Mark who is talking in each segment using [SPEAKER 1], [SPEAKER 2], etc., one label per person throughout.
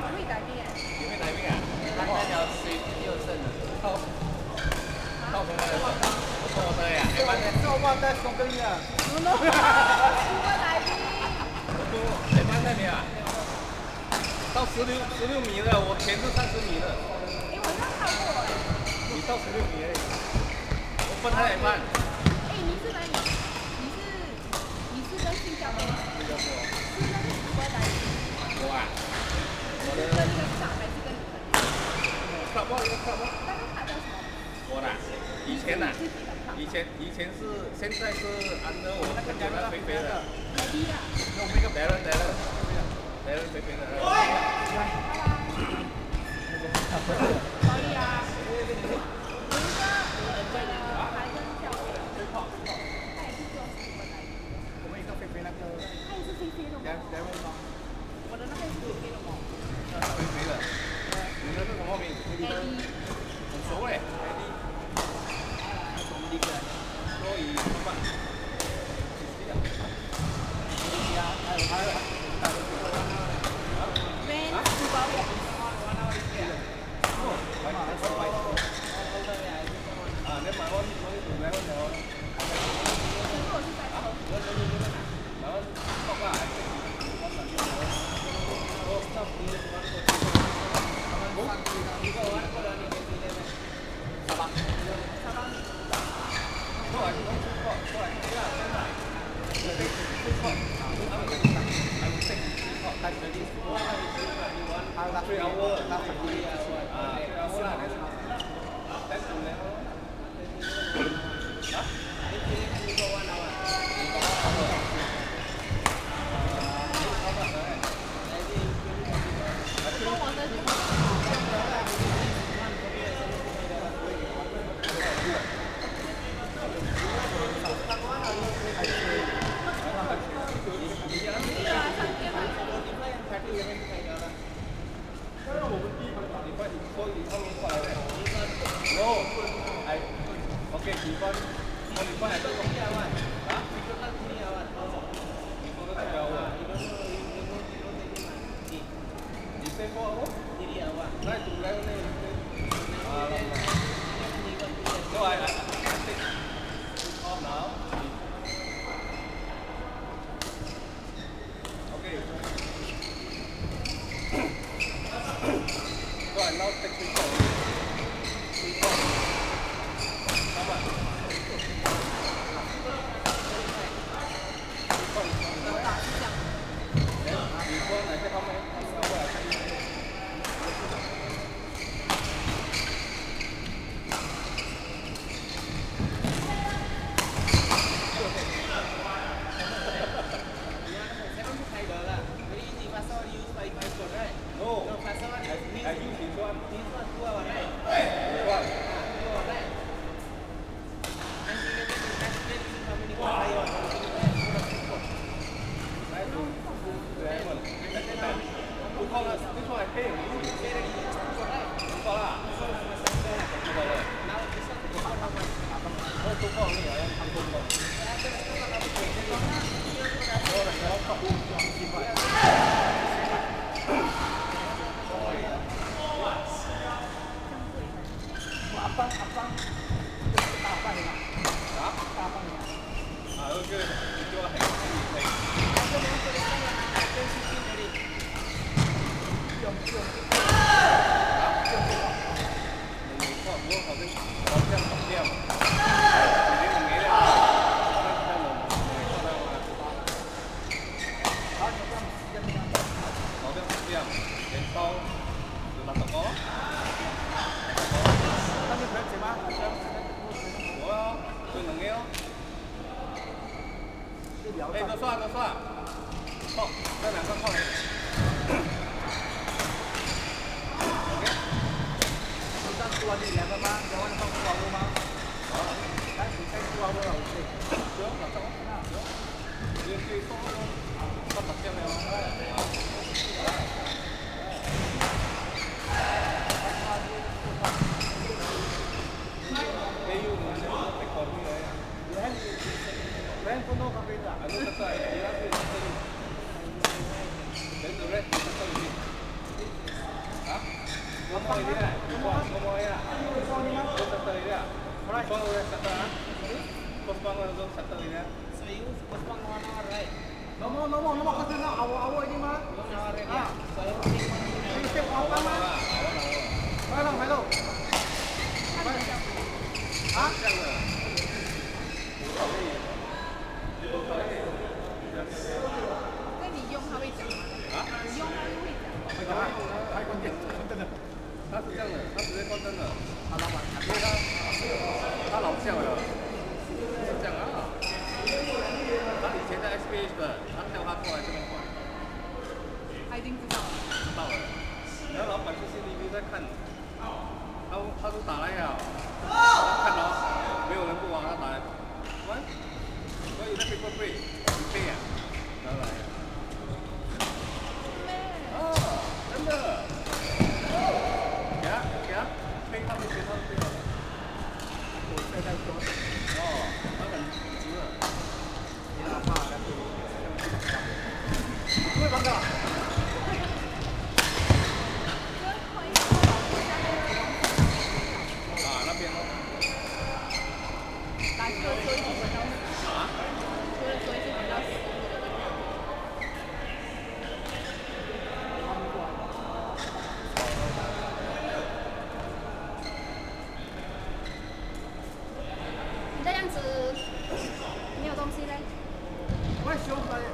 [SPEAKER 1] 会改变。
[SPEAKER 2] 你会来宾啊？他那条水又剩了。到回来了。我的呀，一般的。
[SPEAKER 3] 这万代松根呀。
[SPEAKER 1] no， 出过来宾。
[SPEAKER 2] 一般那边啊，到16米了，我前是30米的。
[SPEAKER 1] 哎，我刚看过哎。
[SPEAKER 2] 你到16米而已，我分他一半。
[SPEAKER 1] 哎，你是哪里？你是跟新加坡吗？
[SPEAKER 2] 新加坡。
[SPEAKER 1] 是那个出过来宾。
[SPEAKER 2] 我啊，我的。
[SPEAKER 1] 跟那个上还是跟你们？
[SPEAKER 2] 卡包一个卡包。
[SPEAKER 1] 那个卡叫什么？
[SPEAKER 2] 我的，以前呐，以前是，现在是安德我那个家的肥肥的。
[SPEAKER 1] 哪里啊？
[SPEAKER 2] 用那个白人肥肥的。
[SPEAKER 1] 哪里啊？有一个还跟教练，他也是做什么来着？
[SPEAKER 3] 我们一个飞飞那个。
[SPEAKER 1] 他也是飞飞的吗？我的那个是飞飞的吗？
[SPEAKER 2] 肥肥的。你的是什么名？很熟哎。所以怎么办？还有。
[SPEAKER 1] 没，不包括。
[SPEAKER 2] 啊，你买我来我聊。
[SPEAKER 1] 可是我是在车。
[SPEAKER 2] 然后报过来。哎，都算。放，这两个放。
[SPEAKER 3] 出完这两个吗？两万放出完了吗？
[SPEAKER 2] 好，
[SPEAKER 3] 来，你再出完了，我这。
[SPEAKER 2] 行，那走。你去放放10件了。
[SPEAKER 3] Telefono capita.
[SPEAKER 2] Allora sai,
[SPEAKER 3] 放一点，我摸一下，放你吗？我塞一点，好来，放我塞啊，我放我都塞一点。Serius, kau放我那来。Nomor kau sana awal ini mah. Ah, ini step awal mah. 快了，快了。啊？这样的。
[SPEAKER 1] 那你用它会讲吗？
[SPEAKER 2] 啊？
[SPEAKER 1] 你用它就会讲。
[SPEAKER 3] 会讲，开关键，真的。
[SPEAKER 2] 他是这样的，他直接关灯的。他老板，因为他老叫了，是这样啊。他以前在 SBH 的，他叫他过来这边管。
[SPEAKER 1] 他已经知道了。
[SPEAKER 2] 知道了。然后老板是 CCTV 在看，他都打来了，他看到没有人不玩，他打来，喂，我有那 paper play， 你背啊，然后来。哦，真的。给他推他们学他们推了。
[SPEAKER 3] 我现在说。
[SPEAKER 2] 哦，他很急了。
[SPEAKER 3] 你哪怕的。各位朋友。
[SPEAKER 2] 那边哦。
[SPEAKER 1] 打球的时候一直闻到死。
[SPEAKER 2] 啊？
[SPEAKER 1] 除了说一直闻到死。你这样子没有东西嘞？
[SPEAKER 3] 喂，小王大爷，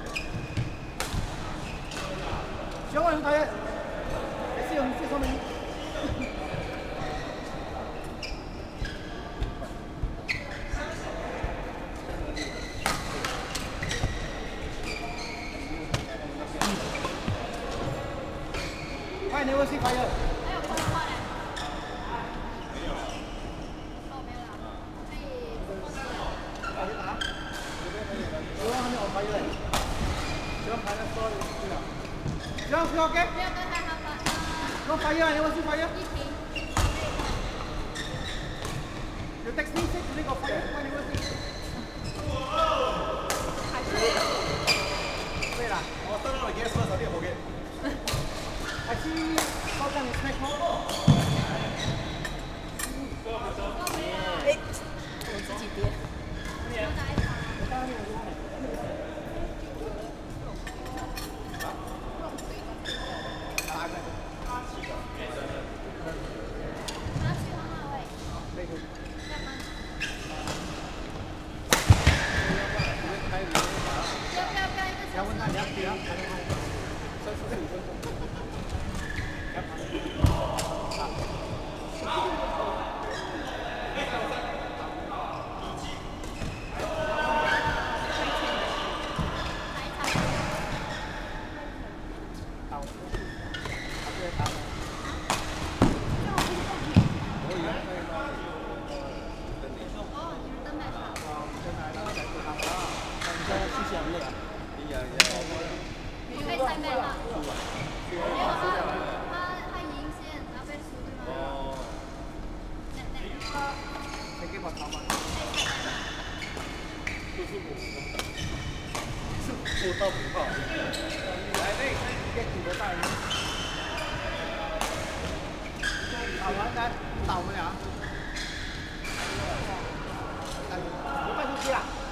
[SPEAKER 3] 小王大爷，是用这上面。快，你我去开了。
[SPEAKER 1] 还有空话嘞？没有。哦，没有了。可以过去了。
[SPEAKER 3] 打去打。小王还没有开嘞。小王开了说对了。小王 OK？
[SPEAKER 1] 不要跟他发。
[SPEAKER 3] 我开了，你我去开了。
[SPEAKER 1] 一瓶。
[SPEAKER 3] 有 text me say to me go fire，快你我去。
[SPEAKER 1] 还是。
[SPEAKER 3] 对了，我收到了 guest list，你好嘅。还是包装 snack 吗？
[SPEAKER 1] 哎，我自己叠。我当然有用。
[SPEAKER 3] 打个。
[SPEAKER 1] 拿去妈妈喂。
[SPEAKER 3] 那个。
[SPEAKER 1] 干嘛？
[SPEAKER 2] 开始。
[SPEAKER 1] 不要，一个小时。
[SPEAKER 3] 要问他2点，35分钟。
[SPEAKER 1] 被猜妹了。没有他赢先，然后被输对吗？
[SPEAKER 2] 哦。
[SPEAKER 3] 你给我淘宝。
[SPEAKER 2] 就是我到不好。来，那
[SPEAKER 3] 一几个大人。打完来打我们俩。我卖出去了。